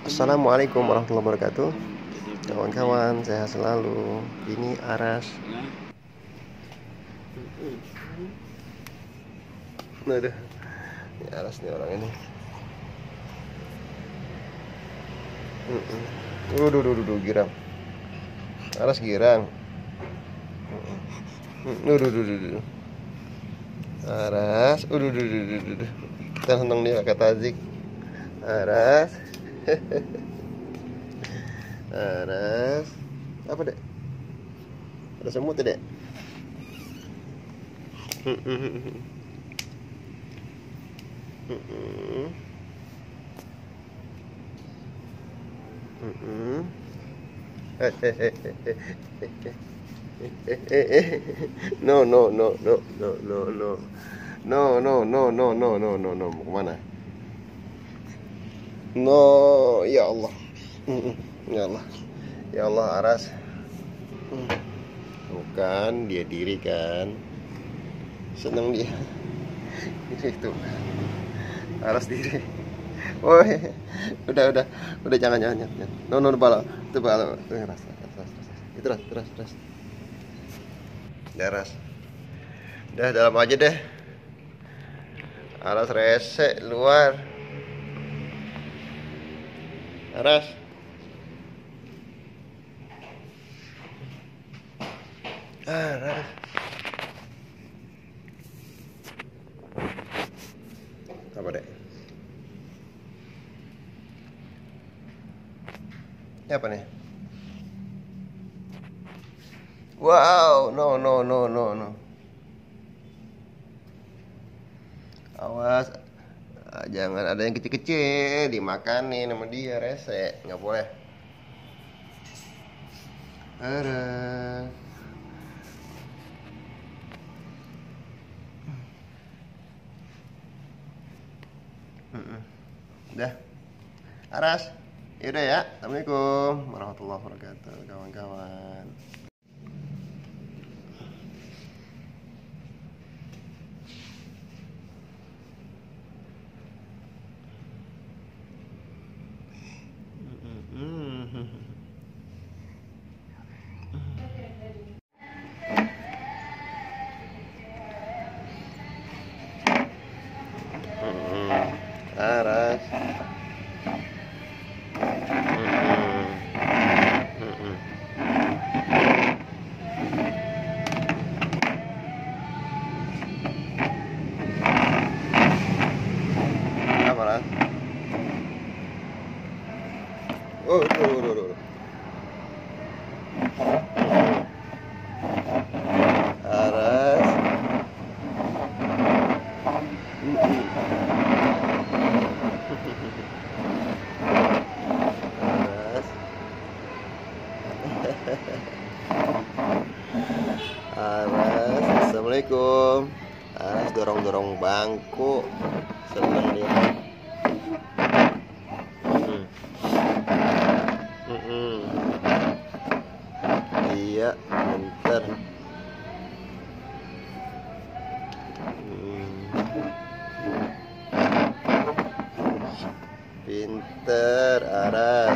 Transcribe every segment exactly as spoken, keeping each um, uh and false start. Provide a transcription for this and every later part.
Assalamualaikum warahmatullahi wabarakatuh. Kawan-kawan, sehat selalu. Ini Aras. Aduh, ini Aras nih orang ini. Udah, udah, udah, girang. Aras girang. Udah, udah, udah, udah. Aras, udah, udah, udah, udah. Kita seneng dia kata Zik. Aras. Aras. Apa, Dek? Ada semut ya, Dek? No, no, no, no, no, no, no. No, no, no, no, no, no, no, no. Mau kemana? No, ya Allah. Ya Allah. Ya Allah, Aras. Bukan, dia diri kan. Seneng dia. Itu. Aras diri. Oh, udah, udah, udah, jangan, jangan, jangan. No, no, bala, itu bala, ras, ras, ras, ras, itu ras, ras, ras. Udah, ras. Udah, dalam aja deh. Aras rese luar. Aras. Aras. Apa, Dek? Ini apa nih? Wow, no, no, no, no, no. Awas, jangan ada yang kecil-kecil dimakanin sama dia, rese, nggak boleh. Ada. Udah, Aras. Yaudah ya, assalamualaikum warahmatullahi wabarakatuh, kawan-kawan. Aras. Apa, Aras? Oh, tuh, tuh, tuh. Aras. Aras, assalamualaikum. Aras dorong-dorong bangku, seneng dia. Mm-mm. Mm-mm. Iya, bentar. Mm. Pinter, Aras.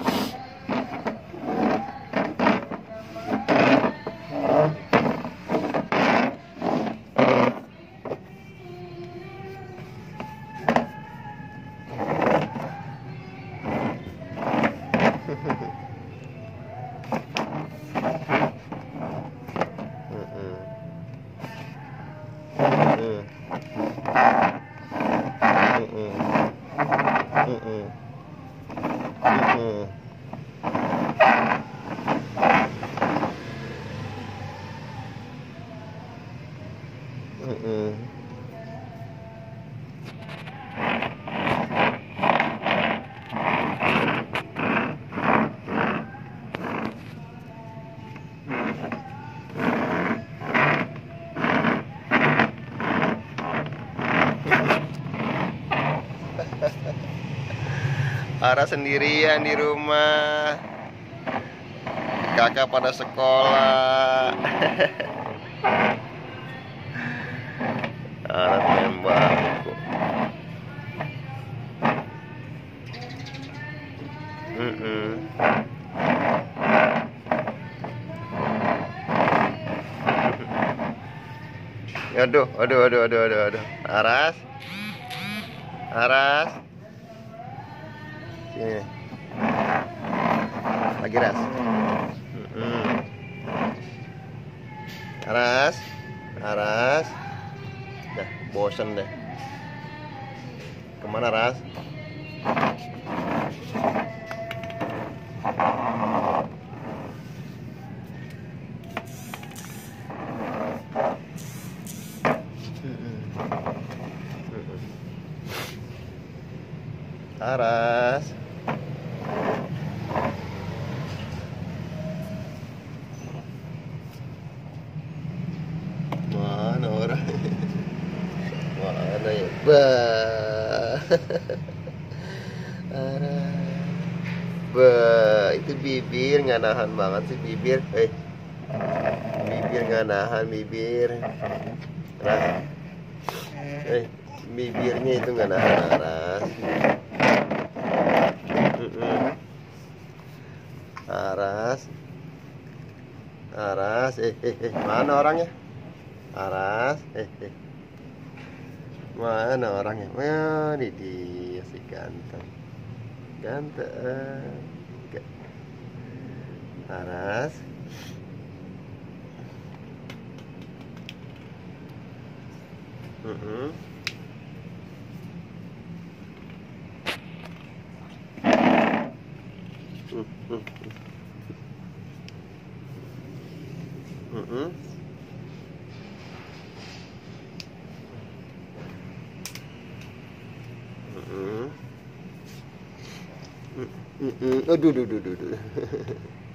Aras sendirian di rumah. Kakak pada sekolah. Aras main bangku. Mm-mm. Aduh, aduh, aduh, aduh, aduh, aduh. Aras, Aras, sini, lagi Ras. Mm-mm. Aras, Aras, dah bosen deh. Kemana Ras? Aras, mana orang? Mana ya? Bah, Aras, bah, itu bibir nggak nahan banget sih bibir. Eh, bibir nggak nahan bibir. Aras, eh, bibirnya itu nggak nahan Aras. Mm-mm. Aras, Aras, eh, eh, eh, mana orangnya? Aras, eh, eh, mana orangnya? Wah, ini dia si ganteng, ganteng. Aras, mm-mm. Mm-mm. Mm-mm. Mm-mm. Mm-mm. Aduh, aduh, aduh, aduh.